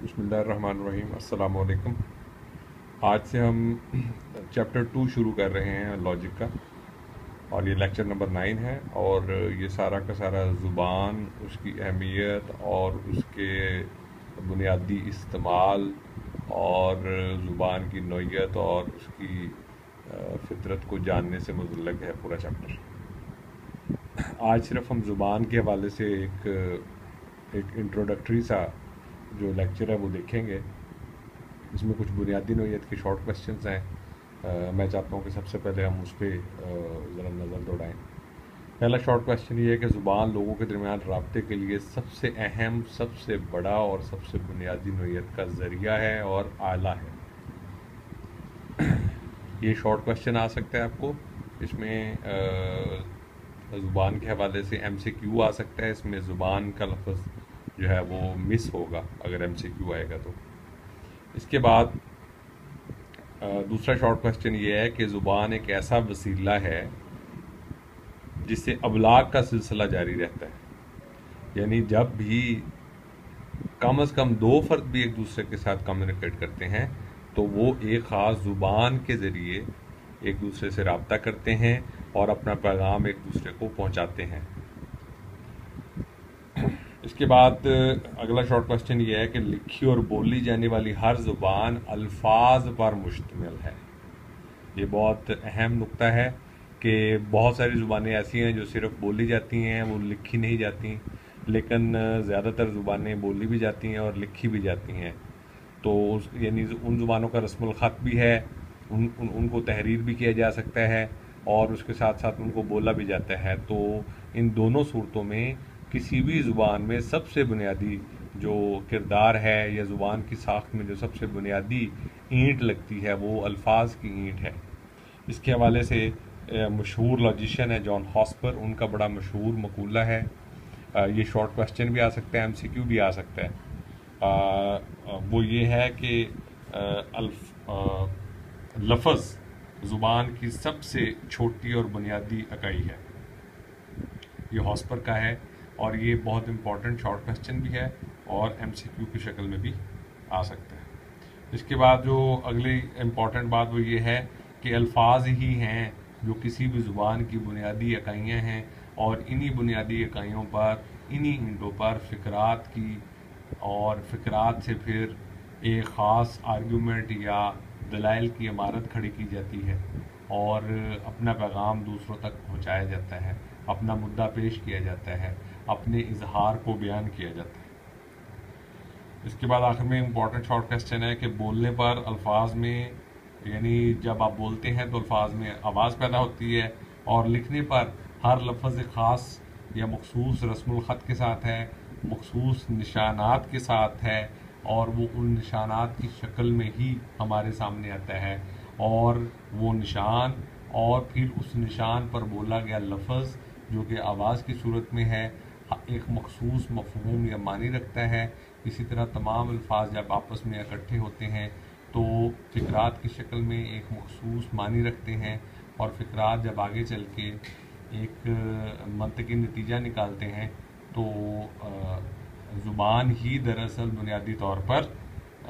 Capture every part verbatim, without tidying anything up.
बिस्मिल्लाहिर्रहमानिर्रहीम अस्सलाम वालेकुम। आज से हम चैप्टर टू शुरू कर रहे हैं लॉजिक का, और ये लेक्चर नंबर नाइन है। और ये सारा का सारा ज़ुबान, उसकी अहमियत और उसके बुनियादी इस्तेमाल और ज़ुबान की नौइयत और उसकी फितरत को जानने से मुतल्लिक़ है पूरा चैप्टर। आज सिर्फ हम ज़ुबान के हवाले से एक एक इंट्रोडक्टरी सा जो लेक्चर है वो देखेंगे। इसमें कुछ बुनियादी नौइयत के शॉर्ट क्वेश्चंस हैं। मैं चाहता हूँ कि सबसे पहले हम उस पर ज़रा नज़र दौड़ाएँ। पहला शॉर्ट क्वेश्चन ये है कि ज़ुबान लोगों के दरमियान राब्ते के लिए सबसे अहम, सबसे बड़ा और सबसे बुनियादी नौइयत का ज़रिया है और आला है। ये शॉर्ट क्वेश्चन आ सकता है आपको। इसमें ज़ुबान के हवाले से एम सी क्यू आ सकता है। इसमें ज़ुबान का लफ्ज़ जो है वो मिस होगा अगर एम सी क्यू आएगा तो। इसके बाद दूसरा शॉर्ट क्वेश्चन ये है कि ज़ुबान एक ऐसा वसीला है जिससे अबलाग का सिलसिला जारी रहता है। यानी जब भी कम अज़ कम दो फर्द भी एक दूसरे के साथ कम्युनिकेट करते हैं तो वो एक ख़ास ज़ुबान के ज़रिए एक दूसरे से रब्ता करते हैं और अपना पैगाम एक दूसरे को पहुंचाते हैं। इसके बाद अगला शॉर्ट क्वेश्चन ये है कि लिखी और बोली जाने वाली हर ज़ुबान अल्फाज पर मुश्तमिल है। ये बहुत अहम नुक्ता है कि बहुत सारी ज़ुबानें ऐसी हैं जो सिर्फ बोली जाती हैं, वो लिखी नहीं जाती, लेकिन ज़्यादातर ज़ुबानें बोली भी जाती हैं और लिखी भी जाती हैं। तो यानी उन ज़ुबानों का रस्मुल ख़त भी है, उन, उन उनको तहरीर भी किया जा सकता है और उसके साथ साथ उनको बोला भी जाता है। तो इन दोनों सूरतों में किसी भी ज़ुबान में सबसे बुनियादी जो किरदार है या ज़ुबान की साख्त में जो सबसे बुनियादी ईंट लगती है वो अल्फाज की ईंट है। इसके हवाले से मशहूर लॉजिशियन है जॉन हॉस्पर, उनका बड़ा मशहूर मकूला है। ये शॉर्ट क्वेश्चन भी आ सकता है, एम सी क्यू भी आ सकता है। आ, वो ये है कि अल्फ लफ्ज़ ज़ुबान की सबसे छोटी और बुनियादी इकाई है। ये हॉस्पर का है और ये बहुत इंपॉर्टेंट शॉर्ट क्वेश्चन भी है और एम सी क्यू की शक्ल में भी आ सकता है। इसके बाद जो अगली इम्पॉर्टेंट बात वो ये है कि अल्फाज ही हैं जो किसी भी ज़ुबान की बुनियादी इकाइयाँ हैं, और इन्हीं बुनियादी इकाइयों पर, इन्हीं ईंटों पर फ़िक्रात की और फ़िक्रात से फिर एक ख़ास आर्गूमेंट या दलाइल की इमारत खड़ी की जाती है और अपना पैगाम दूसरों तक पहुँचाया जाता है, अपना मुद्दा पेश किया जाता है, अपने इजहार को बयान किया जाता है। इसके बाद आखिर में इम्पॉर्टेंट शॉर्ट क्वेश्चन है कि बोलने पर अल्फाज में, यानी जब आप बोलते हैं तो अल्फाज में आवाज़ पैदा होती है, और लिखने पर हर लफ्ज़ ख़ास या मखसूस रस्मुल ख़त के साथ है, मखसूस निशानात के साथ है, और वो उन निशानात की शक्ल में ही हमारे सामने आता है। और वो निशान और फिर उस निशान पर बोला गया लफ्ज़ जो कि आवाज़ की सूरत में है एक मखसूस मफ़हूम या मानी रखता है। इसी तरह तमाम अल्फाज जब आपस में इकट्ठे होते हैं तो फ़िक्रात की शक्ल में एक मखसूस मानी रखते हैं, और फ़िक्रात जब आगे चल के एक मंतकी नतीजा निकालते हैं तो ज़ुबान ही दरअसल बुनियादी तौर पर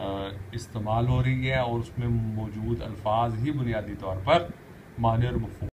इस्तेमाल हो रही है और उसमें मौजूद अल्फाज ही बुनियादी तौर पर मानी और मफ़हूम